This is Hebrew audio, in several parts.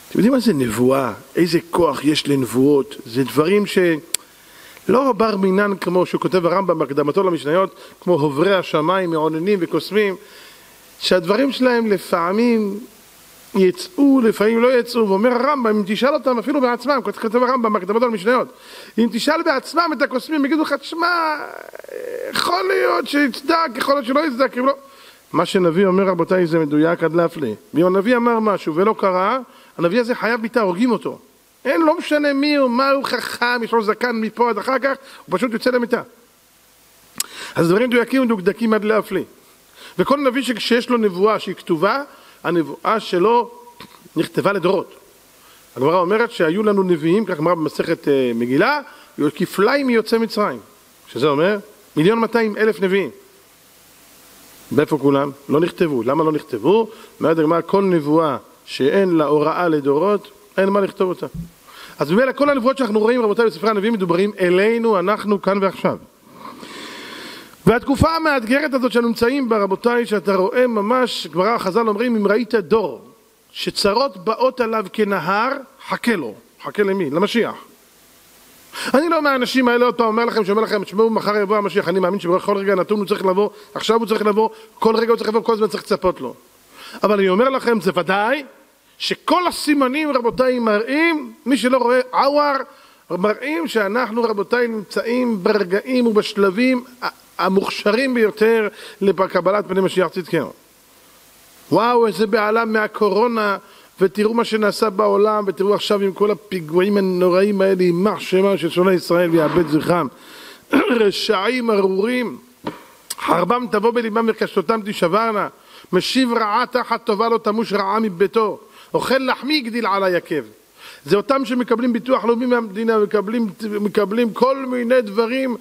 אתם יודעים מה זה נבואה? איזה כוח יש לנבואות? זה דברים שלא בר מינן כמו שהוא כותב הרמב"ם בהקדמתו למשניות, כמו עוברי השמיים, מעוננים וקוסמים, שהדברים שלהם לפעמים יצאו, לפעמים לא יצאו, ואומר הרמב"ם, אם תשאל אותם אפילו בעצמם, כותב הרמב"ם בהקדמתו למשניות, אם תשאל בעצמם את הקוסמים, יגידו לך, תשמע, יכול להיות שיצדק, יכול להיות שלא יצדק, לא. מה שנביא אומר, רבותיי, זה מדויק עד להפליא. ואם הנביא אמר משהו ולא קרה, הנביא הזה חייב ביתה, הורגים אותו. אין, לא משנה מי הוא, מה הוא חכם, יש לו זקן מפה עד אחר כך, הוא פשוט יוצא למיטה. אז דברים מדויקים ומדוקדקים עד להפליא. וכל נביא שיש לו נבואה שהיא כתובה, הנבואה שלו נכתבה לדורות. הגמרא אומרת שהיו לנו נביאים, כך אמרה במסכת מגילה, כפליים מיוצאי מצרים. שזה אומר 1,200,000 נביאים. באיפה כולם? לא נכתבו. למה לא נכתבו? אומרת הגמרא, כל נבואה שאין לה הוראה לדורות, אין מה לכתוב אותה. אז במילא כל הנבואות שאנחנו רואים, רבותיי, בספרי הנביאים מדוברים אלינו, אנחנו כאן ועכשיו. והתקופה המאתגרת הזאת שנמצאים בה, רבותיי, שאתה רואה ממש, גמרא חז"ל אומרים, אם ראית דור שצרות באות עליו כנהר, חכה לו. חכה למי? למשיח. אני לא מהאנשים האלה, אותו אומר לכם, שאומר לכם, תשמעו, מחר יבוא המשיח, אני מאמין שבכל רגע נתון הוא צריך לבוא, עכשיו הוא צריך לבוא, כל רגע הוא צריך לבוא, כל הזמן צריך לצפות לו. אבל אני אומר לכם, זה ודאי, שכל הסימנים, רבותיי, מראים, מי שלא רואה עוור, מראים שאנחנו, רבותיי, נמצאים ברגעים ובשלבים המוכשרים ביותר לקבלת פני משיח צדקנו. וואו, איזה בעלם מהקורונה, ותראו מה שנעשה בעולם, ותראו עכשיו עם כל הפיגועים הנוראים האלה, יימח שמם של שונאי ישראל ויאבד זכרם. רשעים ארורים, חרבם תבוא בליבם וקשתותם תשברנה, משיב רעה תחת טובה לא תמוש רעה מביתו, אוכל לחמי יגדיל על היקב. זה אותם שמקבלים ביטוח לאומי מהמדינה, מקבלים כל מיני דברים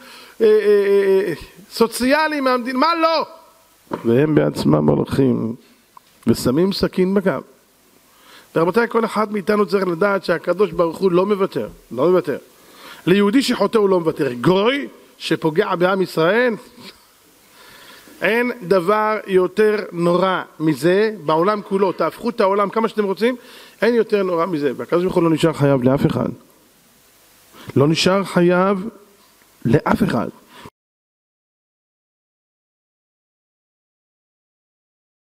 סוציאליים מהמדינה, מה לא? והם בעצמם הולכים ושמים סכין בקו. ורבותיי, כל אחד מאיתנו צריך לדעת שהקדוש ברוך הוא לא מוותר, לא מוותר. ליהודי שחוטא הוא לא מוותר. גוי שפוגע בעם ישראל, אין דבר יותר נורא מזה בעולם כולו. תהפכו את העולם כמה שאתם רוצים, אין יותר נורא מזה. והקדוש ברוך הוא לא נשאר חייב לאף אחד. לא נשאר חייב לאף אחד.